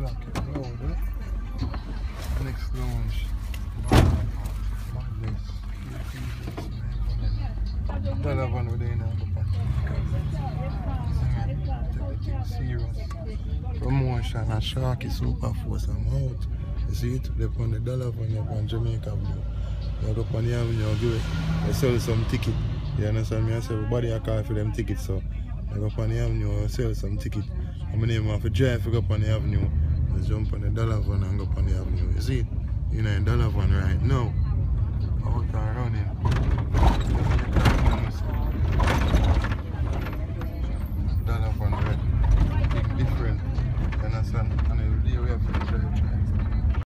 Market Road, next lounge. Madness. Dollar van we there now, serious. Promotion and Sharky Super Force I'm out. You see it? They on the dollar van up on Jamaica Avenue. You go up on the avenue, do it. They sell some ticket. You understand me? I say everybody I call for them tickets, so I go up on the avenue and sell some ticket. I'm gonna name off a drive to go up on the avenue. Just jump on the dollar van and go up on the avenue. You see it? You're in dollar van right now.